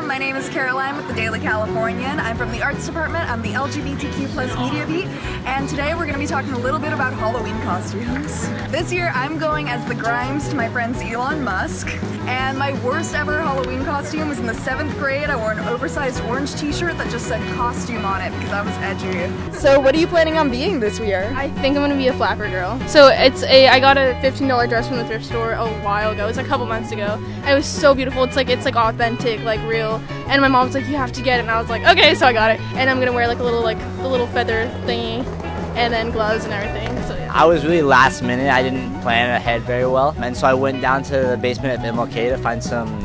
my name is Caroline with the Daily Californian. I'm from the Arts Department. I'm the LGBTQ+ Media Beat, and today we're going to be talking a little bit about Halloween costumes. This year I'm going as the Grimes to my friend's Elon Musk, and my worst ever Halloween costume was in the 7th grade. I wore an oversized orange t-shirt that just said costume on it because I was edgy. So what are you planning on being this year? I think I'm going to be a flapper girl. So I got a $15 dress from the thrift store a while ago. It's a couple months ago. And it was so beautiful. It's like authentic, like real. And my mom's like, you have to get it. And I was like, okay, so I got it. And I'm going to wear like a little feather thingy and then gloves and everything. So yeah. I was really last minute. I didn't plan ahead very well. And so I went down to the basement at MLK to find some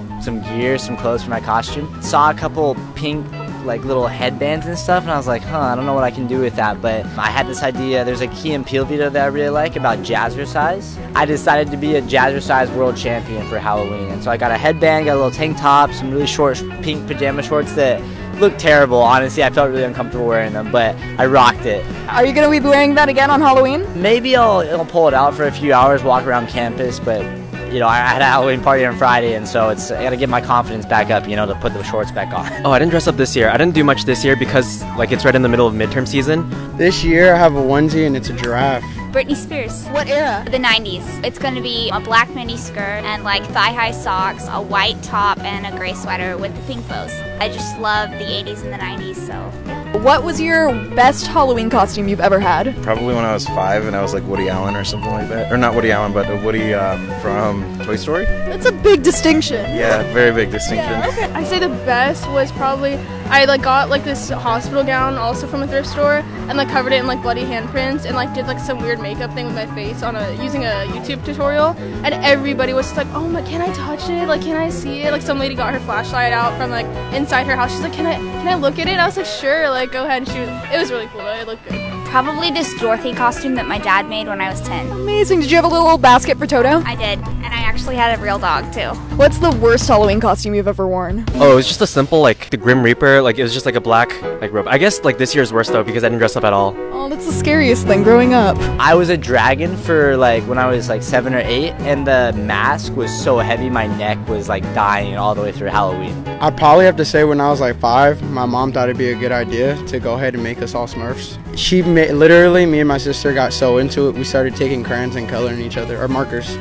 gear, some clothes for my costume. Saw a couple pink like little headbands and stuff, and I was like, I don't know what I can do with that, but I had this idea. There's a Key and Peele video that I really like about jazzercise. I decided to be a jazzercise world champion for Halloween, and so I got a headband, got a little tank top, some really short pink pajama shorts that looked terrible, honestly. I felt really uncomfortable wearing them, but I rocked it. Are you going to be wearing that again on Halloween? Maybe I'll pull it out for a few hours, walk around campus, but you know, I had a Halloween party on Friday, and so I gotta get my confidence back up, you know, to put the shorts back on. Oh, I didn't dress up this year. I didn't do much this year because, like, it's right in the middle of midterm season. This year I have a onesie and it's a giraffe. Britney Spears. What era? The 90s. It's going to be a black mini skirt and like thigh-high socks, a white top, and a gray sweater with the pink bows. I just love the 80s and the 90s, so yeah. What was your best Halloween costume you've ever had? Probably when I was 5 and I was like Woody Allen or something like that. Or not Woody Allen, but Woody from Toy Story. That's a big distinction. Yeah, very big distinction. Yeah, okay. I say the best was probably, I like got like this hospital gown also from a thrift store and like covered it in like bloody handprints and like did like some weird makeup thing with my face on using a YouTube tutorial, and everybody was just like, oh my, can I touch it? Like, can I see it? Like some lady got her flashlight out from like inside her house. She's like, can I look at it? I was like, sure, like go ahead. And it was really cool though. It looked good. Probably this Dorothy costume that my dad made when I was 10. Amazing. Did you have a little basket for Toto? I did, and I actually had a real dog too. What's the worst Halloween costume you've ever worn? Oh, it was just a simple, like, the Grim Reaper. Like, it was just like a black, like, robe. I guess, like, this year's worse though because I didn't dress up at all. Oh, that's the scariest thing growing up. I was a dragon for like when I was like 7 or 8, and the mask was so heavy my neck was like dying all the way through Halloween. I'd probably have to say when I was like 5, my mom thought it'd be a good idea to go ahead and make us all Smurfs. She literally, me and my sister got so into it, we started taking crayons and coloring each other, or markers.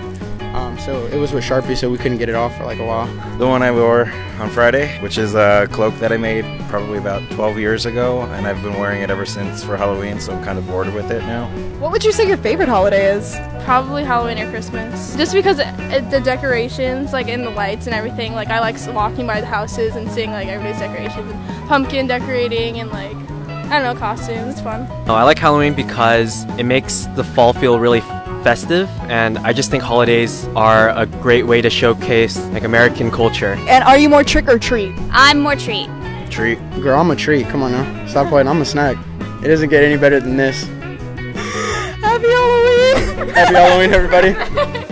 So it was with Sharpie, so we couldn't get it off for like a while. The one I wore on Friday, which is a cloak that I made probably about 12 years ago, and I've been wearing it ever since for Halloween, so I'm kind of bored with it now. What would you say your favorite holiday is? Probably Halloween or Christmas. Just because the decorations, like, and the lights and everything, like, I like walking by the houses and seeing, like, everybody's decorations, and pumpkin decorating, and, like, I don't know, costumes. It's fun. Oh, I like Halloween because it makes the fall feel really festive, and I just think holidays are a great way to showcase, like, American culture. And are you more trick or treat? I'm more treat. Treat. Girl, I'm a treat. Come on now. Stop playing. I'm a snack. It doesn't get any better than this. Happy Halloween! Happy Halloween, everybody.